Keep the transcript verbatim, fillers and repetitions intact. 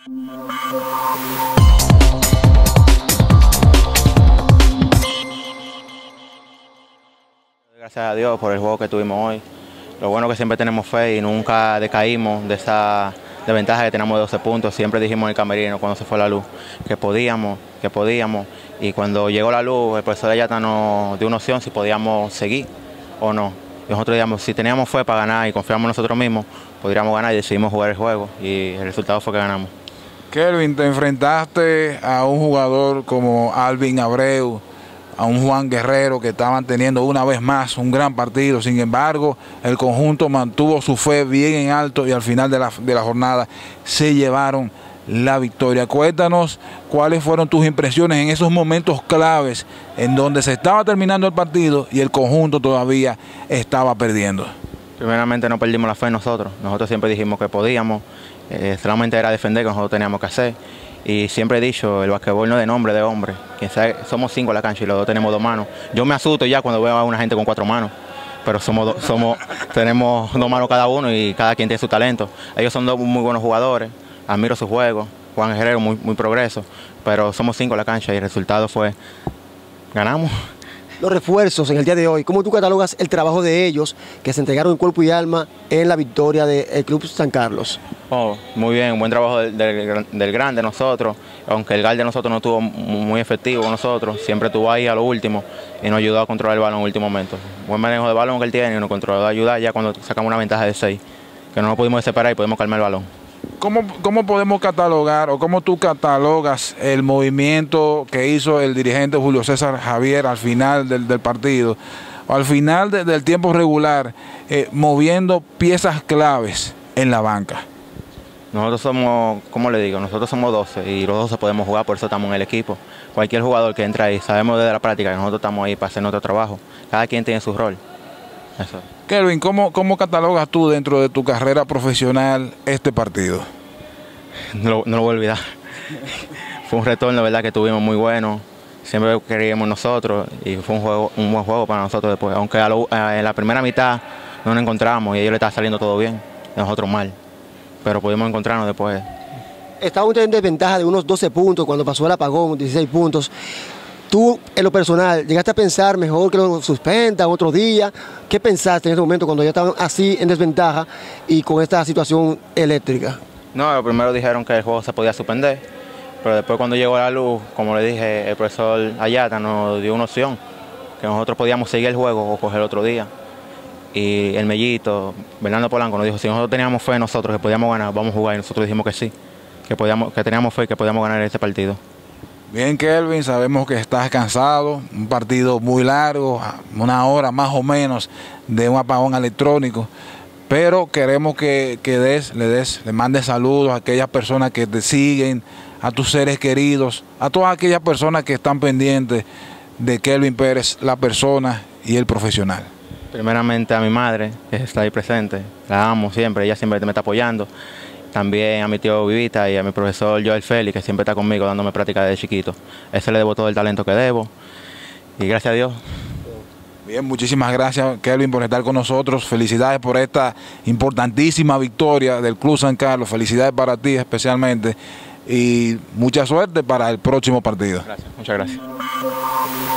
Gracias a Dios por el juego que tuvimos hoy. Lo bueno es que siempre tenemos fe y nunca decaímos de esa desventaja que tenemos de doce puntos. Siempre dijimos en el camerino cuando se fue la luz que podíamos, que podíamos. Y cuando llegó la luz, el profesor Ayata nos dio una opción si podíamos seguir o no. Y nosotros digamos, si teníamos fe para ganar y confiamos en nosotros mismos, podríamos ganar y decidimos jugar el juego. Y el resultado fue que ganamos. Kelvin, te enfrentaste a un jugador como Alvin Abreu, a un Juan Guerrero que estaban teniendo una vez más un gran partido. Sin embargo, el conjunto mantuvo su fe bien en alto y al final de la, de la jornada se llevaron la victoria. Cuéntanos cuáles fueron tus impresiones en esos momentos claves en donde se estaba terminando el partido y el conjunto todavía estaba perdiendo. Primeramente no perdimos la fe en nosotros. Nosotros siempre dijimos que podíamos. Eh, solamente era defender que nosotros teníamos que hacer. Y siempre he dicho, el basquetbol no es de nombre, de hombre. Quien sabe, somos cinco en la cancha y los dos tenemos dos manos. Yo me asusto ya cuando veo a una gente con cuatro manos, pero somos, do, somos tenemos dos manos cada uno y cada quien tiene su talento. Ellos son dos muy buenos jugadores, admiro su juego. Juan Guerrero, muy, muy progreso, pero somos cinco en la cancha y el resultado fue, ganamos. Los refuerzos en el día de hoy, ¿cómo tú catalogas el trabajo de ellos que se entregaron en cuerpo y alma en la victoria del Club San Carlos? Oh, muy bien, un buen trabajo del, del, del grande de nosotros, aunque el guard de nosotros no estuvo muy efectivo con nosotros, siempre estuvo ahí a lo último y nos ayudó a controlar el balón en el último momento. Buen manejo de balón que él tiene y nos controló de ayudar ya cuando sacamos una ventaja de seis, que no nos pudimos separar y podemos calmar el balón. ¿Cómo, ¿Cómo podemos catalogar o cómo tú catalogas el movimiento que hizo el dirigente Julio César Javier al final del, del partido, o al final de, del tiempo regular, eh, moviendo piezas claves en la banca? Nosotros somos, ¿cómo le digo? Nosotros somos doce y los doce podemos jugar, por eso estamos en el equipo. Cualquier jugador que entra ahí, sabemos desde la práctica que nosotros estamos ahí para hacer nuestro trabajo. Cada quien tiene su rol. Eso. Kelvin, ¿cómo, ¿cómo catalogas tú dentro de tu carrera profesional este partido? No, no lo voy a olvidar. Fue un retorno, verdad, que tuvimos muy bueno. Siempre queríamos nosotros y fue un, juego, un buen juego para nosotros después. Aunque a lo, a, en la primera mitad no nos encontramos y a ellos le estaba saliendo todo bien, y nosotros mal. Pero pudimos encontrarnos después. Estábamos teniendo desventaja de unos doce puntos cuando pasó el apagón, dieciséis puntos. Tú, en lo personal, llegaste a pensar mejor que lo suspendan otro día. ¿Qué pensaste en ese momento cuando ya estaban así en desventaja y con esta situación eléctrica? No, primero dijeron que el juego se podía suspender, pero después cuando llegó la luz, como le dije, el profesor Ayata nos dio una opción, que nosotros podíamos seguir el juego o coger otro día. Y el Mellito, Bernardo Polanco, nos dijo, si nosotros teníamos fe en nosotros que podíamos ganar, vamos a jugar. Y nosotros dijimos que sí, que, podíamos, que teníamos fe y que podíamos ganar este partido. Bien, Kelvin, sabemos que estás cansado, un partido muy largo, una hora más o menos de un apagón electrónico, pero queremos que, que des, le des, le mandes saludos a aquellas personas que te siguen, a tus seres queridos, a todas aquellas personas que están pendientes de Kelvin Pérez, la persona y el profesional. Primeramente a mi madre, que está ahí presente, la amo siempre, ella siempre me está apoyando. También a mi tío Vivita y a mi profesor Joel Félix, que siempre está conmigo dándome práctica desde chiquito. Ese le debo todo el talento que debo y gracias a Dios. Bien, muchísimas gracias, Kelvin, por estar con nosotros. Felicidades por esta importantísima victoria del Club San Carlos. Felicidades para ti especialmente y mucha suerte para el próximo partido. Gracias, muchas gracias.